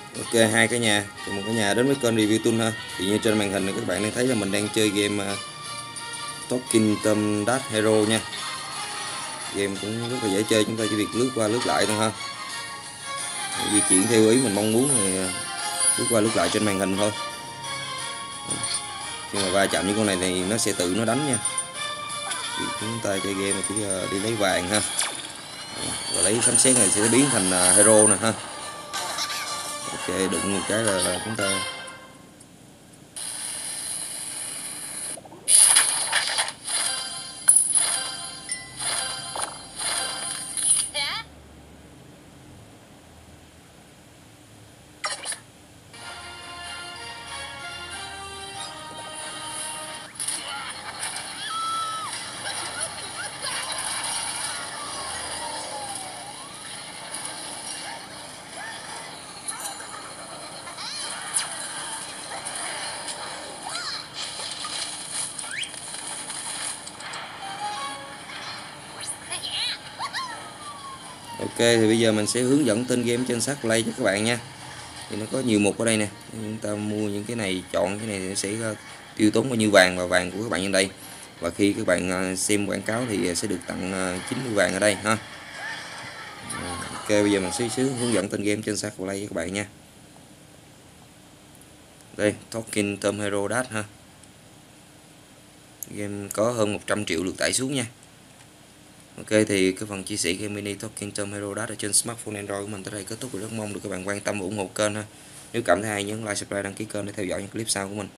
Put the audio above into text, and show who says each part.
Speaker 1: Ok, hai cả nhà, chào mừng cả nhà đến với kênh review tool ha. Thì như trên màn hình này các bạn đang thấy là mình đang chơi game Talking Tom Dash Hero nha. Game cũng rất là dễ chơi, chúng ta chỉ việc lướt qua lướt lại thôi ha. Di chuyển theo ý mình mong muốn thì lướt qua lướt lại trên màn hình thôi. Khi mà va chạm những con này thì nó sẽ tự nó đánh nha. Thì chúng ta chơi game mà chỉ đi lấy vàng ha. Và lấy sấm sét này sẽ biến thành hero nè ha. Ok, đụng một cái là chúng ta Ok, thì bây giờ mình sẽ hướng dẫn tên game trên Start Play cho các bạn nha. Thì nó có nhiều mục ở đây nè, chúng ta mua những cái này, chọn cái này thì sẽ tiêu tốn bao nhiêu vàng, và vàng của các bạn trên đây. Và khi các bạn xem quảng cáo thì sẽ được tặng 90 vàng ở đây ha. Ok, bây giờ mình sẽ hướng dẫn tên game trên Start Play cho các bạn nha. Đây, Talking Tom Hero Dash ha. Game có hơn 100 triệu lượt tải xuống nha. Ok, thì cái phần chia sẻ game mini Talking Tom Hero Dash ở trên smartphone Android của mình tới đây kết thúc. Rất mong được các bạn quan tâm và ủng hộ kênh ha. Nếu cảm thấy hay nhấn like, subscribe, đăng ký kênh để theo dõi những clip sau của mình.